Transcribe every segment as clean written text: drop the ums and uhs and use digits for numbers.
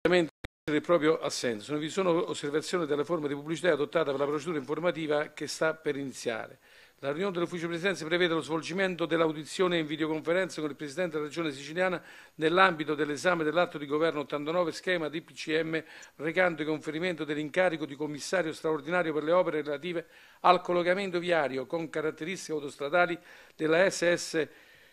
del proprio assenso. Non vi sono osservazioni della forma di pubblicità adottata per la procedura informativa che sta per iniziare. La riunione dell'Ufficio di Presidenza prevede lo svolgimento dell'audizione in videoconferenza con il Presidente della Regione Siciliana nell'ambito dell'esame dell'atto di Governo 89 schema DPCM recante conferimento dell'incarico di commissario straordinario per le opere relative al collocamento viario con caratteristiche autostradali della SS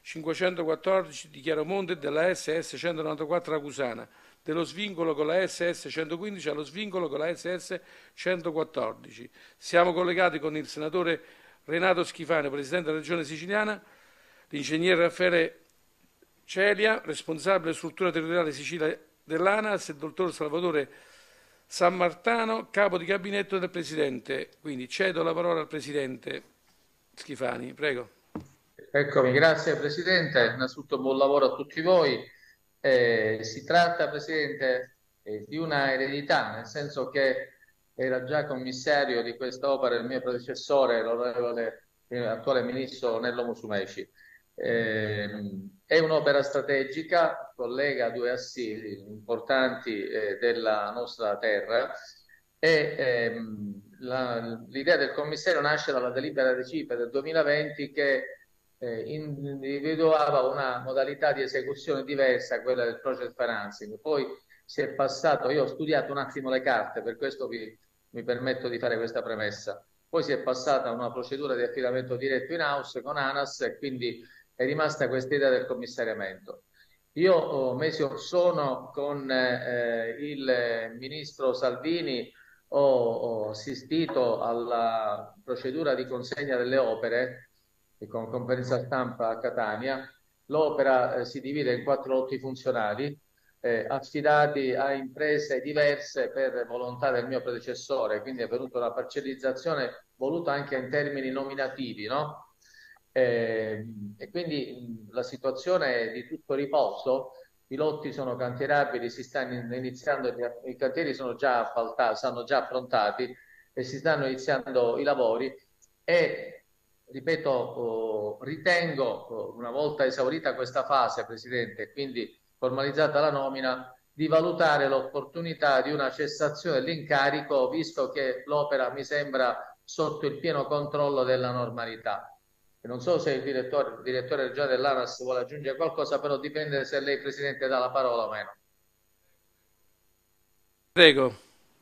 514 di Chiaromonte e della SS 194 Ragusana, dello svincolo con la SS 115 allo svincolo con la SS 114. Siamo collegati con il senatore Renato Schifani, Presidente della Regione Siciliana, l'ingegnere Raffaele Celia, responsabile struttura territoriale Sicilia dell'ANAS, e il dottor Salvatore San Martano, capo di gabinetto del Presidente. Quindi cedo la parola al Presidente Schifani, prego. Eccomi, grazie Presidente, innanzitutto buon lavoro a tutti voi. Si tratta, Presidente, di una eredità, nel senso che era già commissario di questa opera il mio predecessore, l'onorevole attuale Ministro Nello Musumeci. È un'opera strategica, collega due assi importanti della nostra terra e l'idea del commissario nasce dalla delibera di CIPE del 2020 che individuava una modalità di esecuzione diversa, quella del project financing. Poi si è passato, io ho studiato un attimo le carte, per questo mi permetto di fare questa premessa. Poi si è passata a una procedura di affidamento diretto in house con ANAS e quindi è rimasta questa idea del commissariamento. Io mesi or sono con il ministro Salvini ho assistito alla procedura di consegna delle opere e con conferenza stampa a Catania. L'opera si divide in 4 lotti funzionali affidati a imprese diverse per volontà del mio predecessore, quindi è venuta una parcellizzazione voluta anche in termini nominativi, no? E quindi la situazione è di tutto riposo, i lotti sono cantierabili, si stanno iniziando, i cantieri sono già appaltati, stanno già approntati e si stanno iniziando i lavori e, ripeto, ritengo, una volta esaurita questa fase, Presidente, quindi formalizzata la nomina, di valutare l'opportunità di una cessazione dell'incarico, visto che l'opera mi sembra sotto il pieno controllo della normalità. E non so se il direttore regionale dell'ANAS vuole aggiungere qualcosa, però dipende se lei, Presidente, dà la parola o meno. Prego.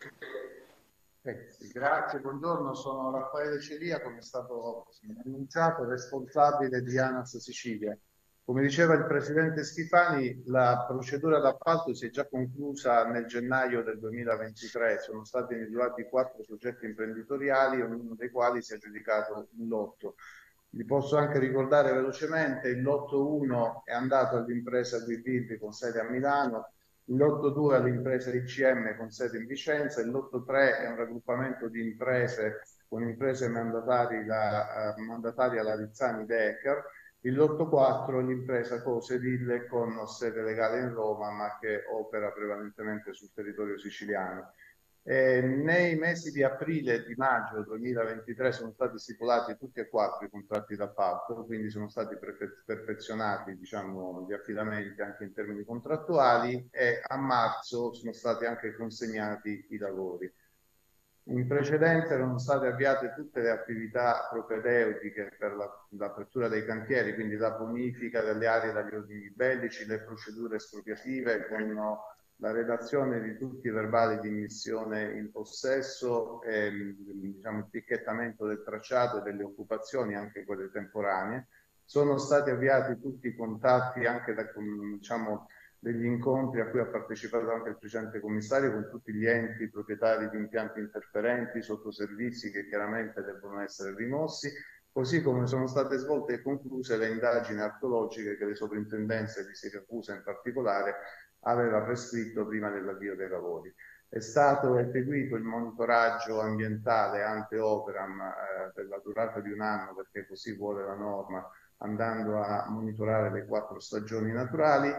Grazie, buongiorno, sono Raffaele Celia, come è stato annunciato, responsabile di ANAS Sicilia. Come diceva il Presidente Schifani, la procedura d'appalto si è già conclusa nel gennaio del 2023, sono stati individuati 4 soggetti imprenditoriali, ognuno dei quali si è aggiudicato un lotto. Vi posso anche ricordare velocemente, il lotto 1 è andato all'impresa Guibildi con sede a Milano, il lotto 2 all'impresa ICM con sede in Vicenza, il lotto 3 è un raggruppamento di imprese con imprese mandatarie alla Rizzani Becker, il lotto 4 l'impresa Cosedil con sede legale in Roma ma che opera prevalentemente sul territorio siciliano. Nei mesi di aprile e di maggio 2023 sono stati stipulati tutti e 4 i contratti d'appalto, quindi sono stati perfezionati, diciamo, gli affidamenti anche in termini contrattuali e a marzo sono stati anche consegnati i lavori. In precedenza erano state avviate tutte le attività propedeutiche per l'apertura dei cantieri, quindi la bonifica delle aree dagli ordini bellici, le procedure espropriative con la redazione di tutti i verbali di immissione in possesso e diciamo, il ticchettamento del tracciato e delle occupazioni, anche quelle temporanee. Sono stati avviati tutti i contatti anche da, diciamo, degli incontri a cui ha partecipato anche il precedente commissario con tutti gli enti proprietari di impianti interferenti, sottoservizi che chiaramente devono essere rimossi, così come sono state svolte e concluse le indagini archeologiche che le sovrintendenze di Siracusa in particolare aveva prescritto prima dell'avvio dei lavori. È stato eseguito il monitoraggio ambientale ante operam per la durata di 1 anno, perché così vuole la norma, andando a monitorare le 4 stagioni naturali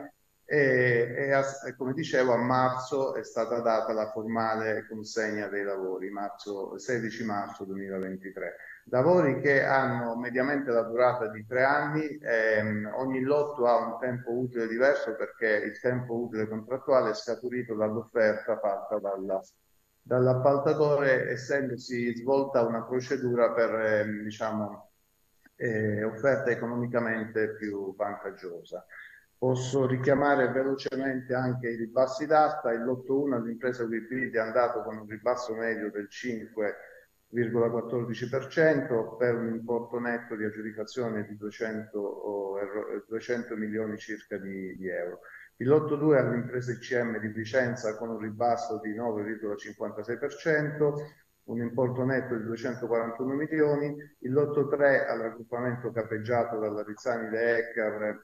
e come dicevo a marzo è stata data la formale consegna dei lavori, 16 marzo 2023. lavori che hanno mediamente la durata di 3 anni. Ogni lotto ha un tempo utile diverso perché il tempo utile contrattuale è scaturito dall'offerta fatta dall'appaltatore, essendosi svolta una procedura per, diciamo, offerta economicamente più vantaggiosa. Posso richiamare velocemente anche i ribassi d'asta. Il lotto 1 all'impresa Equipility è andato con un ribasso medio del 5,14% per un importo netto di aggiudicazione di 200 milioni circa di euro. Il lotto 2 all'impresa ICM di Vicenza con un ribasso di 9,56%, un importo netto di 241 milioni. Il lotto 3 al raggruppamento capeggiato dalla Rizzani De Eccar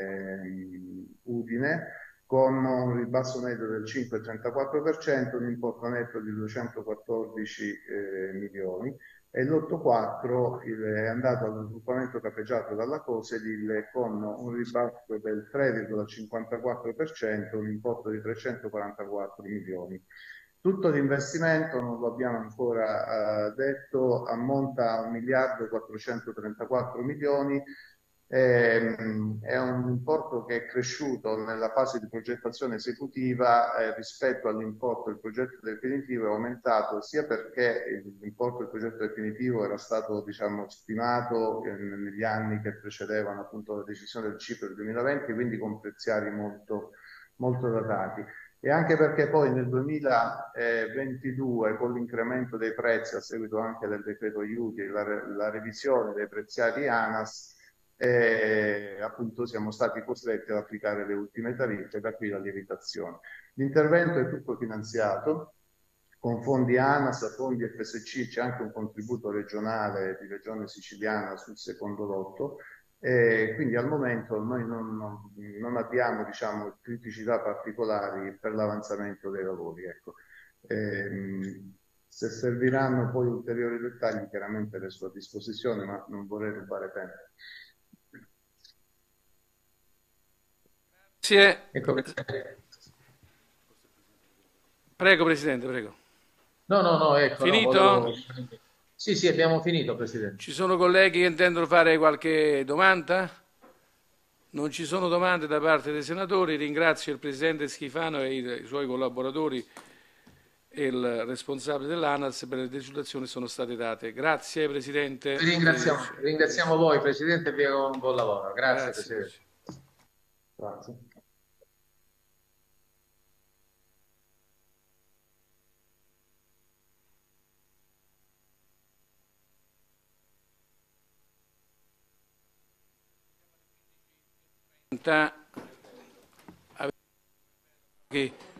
Udine con un ribasso netto del 5,34%, un importo netto di 214 milioni. E il lotto 4 è andato al raggruppamento capeggiato dalla Cosedil con un ribasso del 3,54%, un importo di 344 milioni. Tutto l'investimento, non lo abbiamo ancora detto, ammonta a 1 miliardo e 434 milioni. È un importo che è cresciuto nella fase di progettazione esecutiva rispetto all'importo del progetto definitivo, è aumentato sia perché l'importo del progetto definitivo era stato, diciamo, stimato negli anni che precedevano appunto la decisione del CIPE del 2020, quindi con preziari molto, molto datati. E anche perché poi nel 2022, con l'incremento dei prezzi a seguito anche del decreto aiuti e la revisione dei preziari ANAS, appunto siamo stati costretti ad applicare le ultime tariffe, da qui la lievitazione. L'intervento è tutto finanziato con fondi ANAS, fondi FSC, c'è anche un contributo regionale di Regione Siciliana sul secondo lotto. Quindi al momento noi non abbiamo, diciamo, criticità particolari per l'avanzamento dei lavori. Ecco. Se serviranno poi ulteriori dettagli, chiaramente resto a disposizione, ma non vorrei rubare tempo. Grazie. Ecco, Prego, Presidente, prego. no, ecco, no, Finito? Sì, abbiamo finito, Presidente. Ci sono colleghi che intendono fare qualche domanda? Non ci sono domande da parte dei senatori. Ringrazio il Presidente Schifano e i suoi collaboratori e il responsabile dell'ANAS per le desultazioni che sono state date. Grazie Presidente. Ringraziamo voi, Presidente, e vi auguro un buon lavoro. Grazie, Grazie. Presidente. Grazie. Che